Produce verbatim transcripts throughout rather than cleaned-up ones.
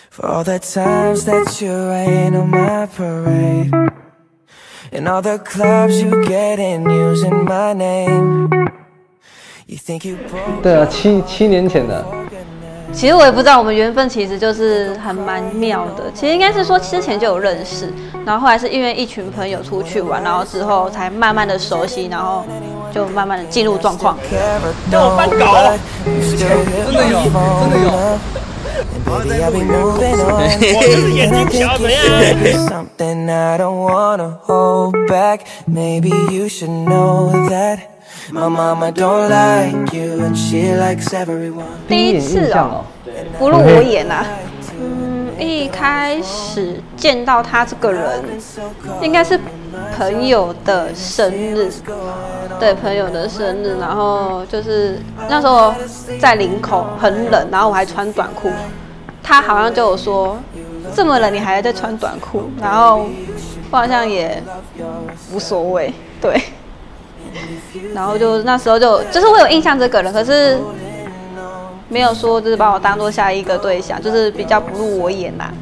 For all the times that you rain on my parade, and all the clubs you get in using my name. You think you broke. 对啊，七七年前的。 其实我也不知道，我们缘分其实就是还蛮妙的。其实应该是说之前就有认识，然后后来是因为一群朋友出去玩，然后之后才慢慢的熟悉，然后就慢慢的进入状况。 叫我翻稿，真的有，真的有。 Baby, I'll be moving on. 我就是眼睛小，怎样？ Something I don't wanna hold back. Maybe you should know that my mama don't like you and she likes everyone. 第一次哦，不入我眼啊。嗯，一开始见到他这个人，应该是朋友的生日，对，朋友的生日，然后就是那时候在林口很冷，然后我还穿短裤，他好像就有说这么冷你还在穿短裤，然后我好像也无所谓，对，然后就那时候就就是我有印象这个人，可是没有说就是把我当做下一个对象，就是比较不入我眼啦。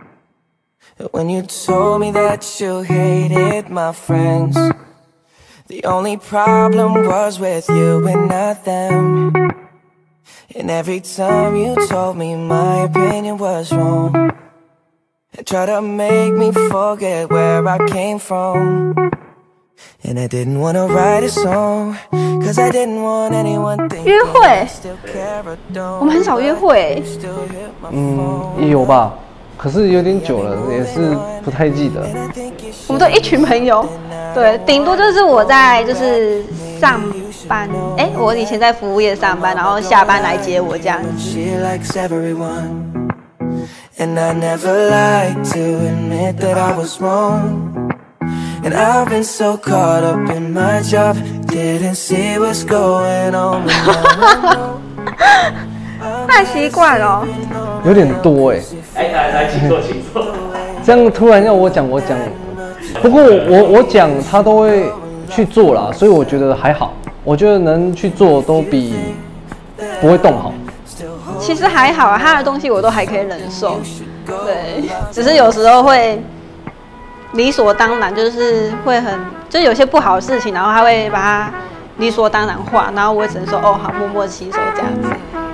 When you told me that you hated my friends, the only problem was with you and not them. And every time you told me my opinion was wrong, and tried to make me forget where I came from. And I didn't want to write a song, cause I didn't want anyone thinking 约会 I still care or don't. 我们很少约会， 嗯，也有吧，可是有点久了，也是不太记得。 我们都一群朋友，对，顶多就是我在就是上班，哎，我以前在服务业上班，然后下班来接我这样子。 She likes everyone, and I never like to admit that I was wrong. And I've been so caught up in my job, didn't see what's going on. 太习惯了， 有点多哎、 哎，来来，请坐，请坐。 这样突然要我讲，我讲，不过我我讲他都会去做啦，所以我觉得还好，我觉得能去做都比不会动好。 其实还好啊，他的东西我都还可以忍受，对，只是有时候会理所当然，就是会很，就是有些不好的事情，然后他会把它理所当然化，然后我也只能说哦好，默默吸收这样子。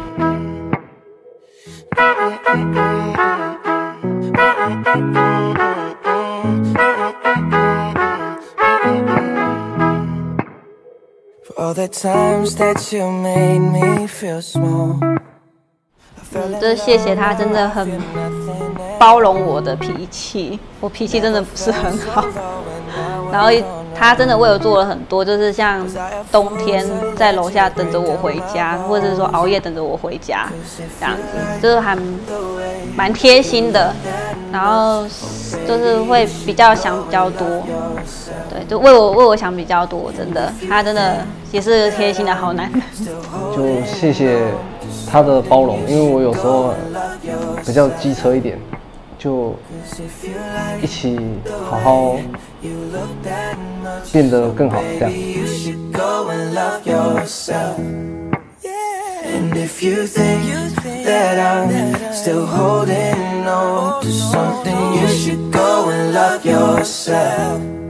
For all the times that you made me feel small. 嗯，就是谢谢他，真的很包容我的脾气，我脾气真的不是很好。然后他真的为我做了很多，就是像冬天在楼下等着我回家，或者是说熬夜等着我回家，这样子，就是还蛮贴心的。然后就是会比较想比较多，对，就为我为我想比较多，真的，他真的也是贴心的好男人。 就谢谢他的包容，因为我有时候比较机车一点，就一起好好变得更好，这样。 And if you think that I'm still holding on to something, you should go and love yourself.